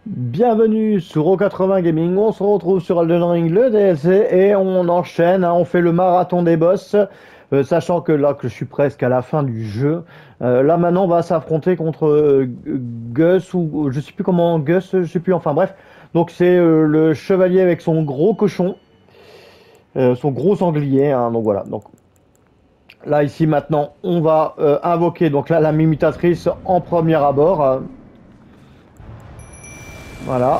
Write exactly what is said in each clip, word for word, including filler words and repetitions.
Bienvenue sur O quatre-vingts Gaming, on se retrouve sur Elden Ring, le D L C, et on enchaîne, hein, on fait le marathon des boss, euh, sachant que là que je suis presque à la fin du jeu. Euh, là maintenant on va s'affronter contre euh, Gus, ou je sais plus comment, Gus, je sais plus, enfin bref. Donc c'est euh, le chevalier avec son gros cochon, euh, son gros sanglier, hein, donc voilà. Donc là ici maintenant on va euh, invoquer donc là la mimutatrice en premier abord, euh, voilà.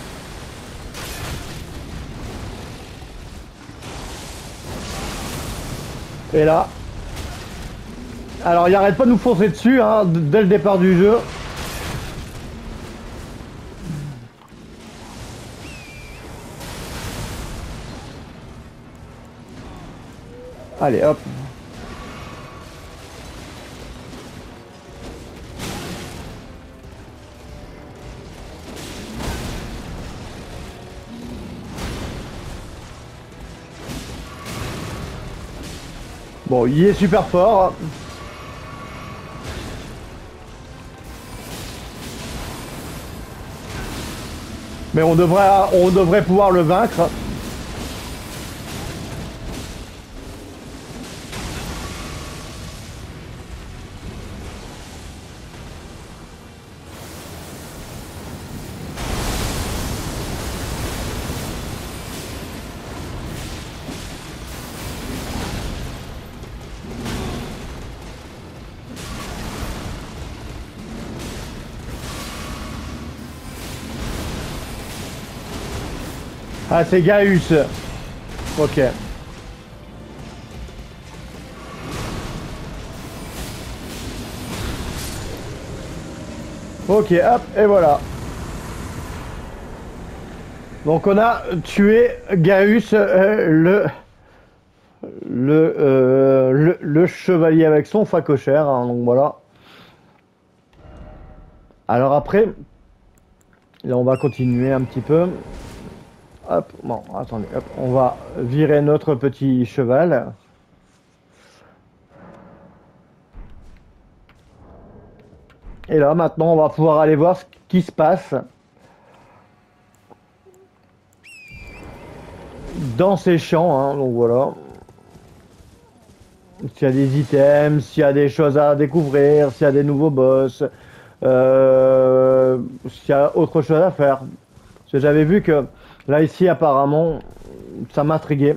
Et là, alors il arrête pas de nous foncer dessus, hein, dès le départ du jeu. Allez hop. Bon, il est super fort. Mais on devrait, on devrait pouvoir le vaincre. Ah, c'est Gaius. Ok. Ok, hop, et voilà. Donc on a tué Gaius, euh, le, le, euh, le, le chevalier avec son facochère, hein, donc voilà. Alors après, là on va continuer un petit peu. Hop, bon, attendez, hop, on va virer notre petit cheval. Et là maintenant on va pouvoir aller voir ce qui se passe dans ces champs, hein, donc voilà. S'il y a des items, s'il y a des choses à découvrir, s'il y a des nouveaux boss, euh, s'il y a autre chose à faire. Parce que j'avais vu que là ici apparemment ça m'intriguait.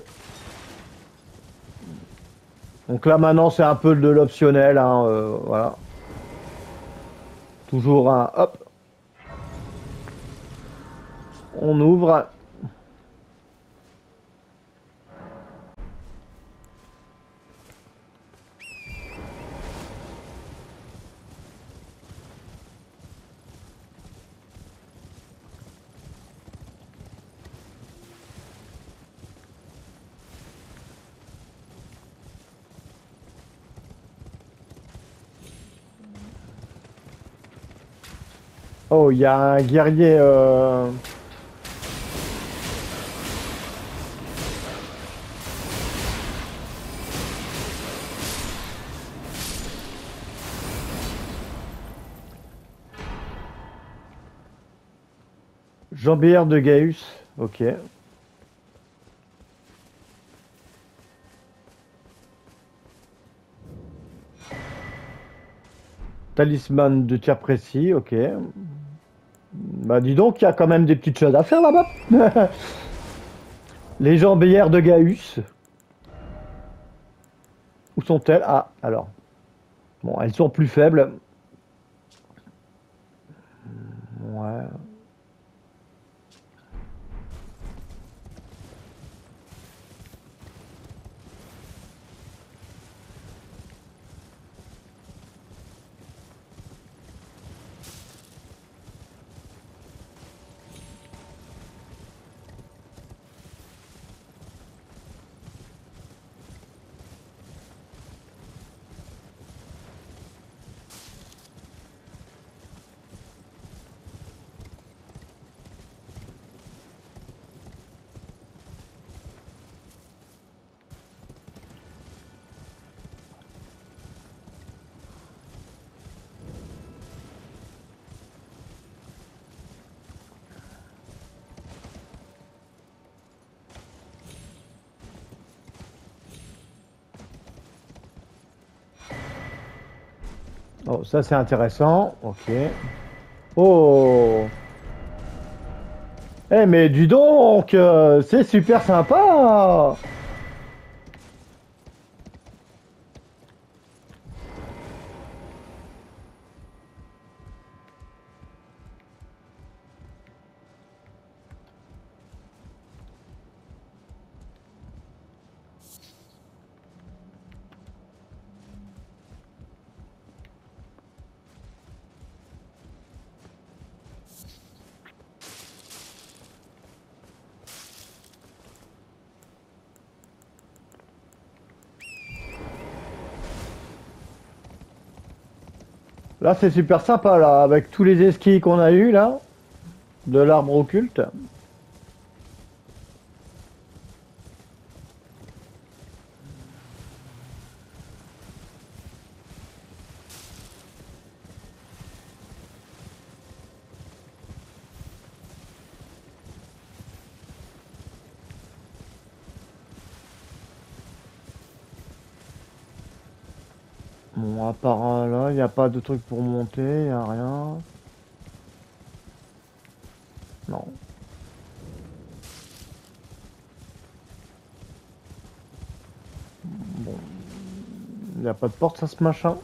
Donc là maintenant c'est un peu de l'optionnel, hein, euh, voilà. Toujours un hop, on ouvre. Oh, il y a un guerrier. Euh... Jean-Pierre de Gaius. Ok. Talisman de tir précis. Ok. Bah dis donc, il y a quand même des petites choses à faire là-bas. Les jambières de Gaius. Où sont-elles? Ah, alors. Bon, elles sont plus faibles. Ouais. Oh, ça c'est intéressant. Ok. Oh. Eh mais dis donc, euh, c'est super sympa. Là c'est super sympa là, avec tous les esquis qu'on a eu là, de l'arbre occulte. Bon, à part euh, là, il n'y a pas de truc pour monter, il n'y a rien. Non. Bon, il n'y a pas de porte, ça ce machin.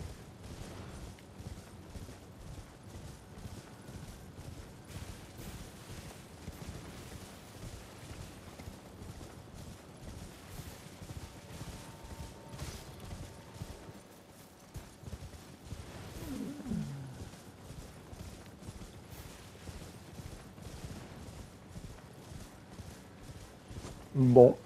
Bon.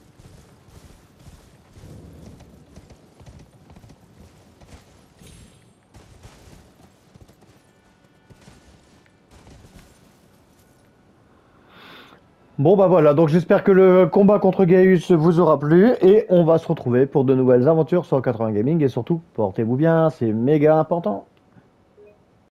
Bon bah voilà, donc j'espère que le combat contre Gaius vous aura plu et on va se retrouver pour de nouvelles aventures sur quatre-vingts Gaming et surtout, portez-vous bien, c'est méga important.